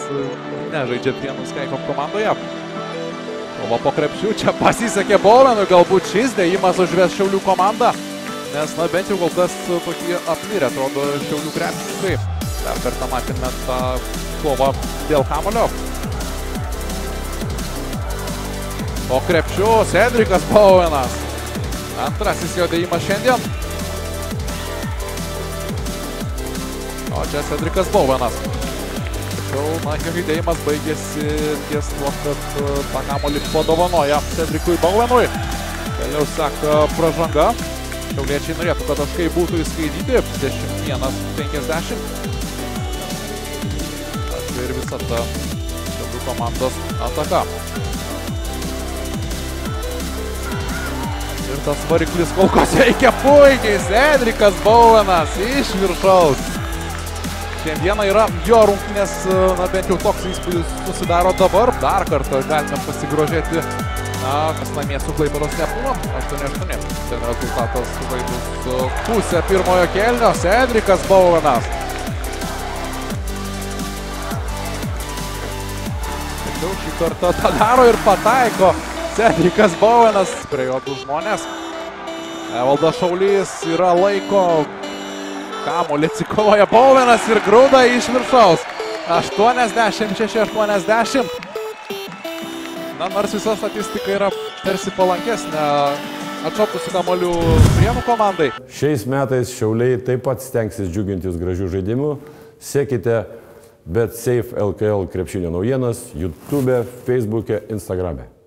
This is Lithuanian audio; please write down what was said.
nežaidžia Prienų Skycom komandoje. Kova po krepšių, čia pasisekė Bovenui, galbūt šis dėjimas užves Šiaulių komandą, nes na bent jau kol kas tokie apmirę atrodo Šiaulių krepšininkai. Dar kartą matėme tą kovą dėl kamuolio. Po krepšių Cedrikas Bovenas. Antrasis jo dėjimas šiandien. O čia Cedrikas Bovenas. Tačiau, na, jo judėjimas baigėsi ties tuo, kad tą kamuolį padovanoja Cedrikui Bovenui. Vėliau seka pražanga. Šiauliečiai norėtų, kad taškai būtų įskaityti. 11-50. Ačiū ir visa ta Šiaulių komandos ataka. Ir tas variklis kol kas veikia puikiai. Cedrikas Bovenas iš viršaus. Šiandieną yra jo rungtynės, na bent jau toks įspūdis susidaro dabar. Dar kartą galime pasigrožėti, kas namie su Klaipėdos Neptūnu. 8-8. Ten rezultatas suvaidus pusę pirmojo kėlinio. Cedrikas Bovenas. Tačiau šį kartą tą daro ir pataiko Cedrikas Bovenas. Prie jo du žmonės. Evaldas Šaulys yra laiko. Kamuolį atsikovoja Bovenas ir grūda iš viršaus. 86-80. Na, nors visa statistika yra tarsi palankesnė atšokusių kamuolių Prienų komandai. Šiais metais Šiauliai taip pat stengsis džiuginti jūs gražių žaidimų. Sekite BetSafe LKL krepšinio naujienas YouTube, Facebook'e, Instagram'e.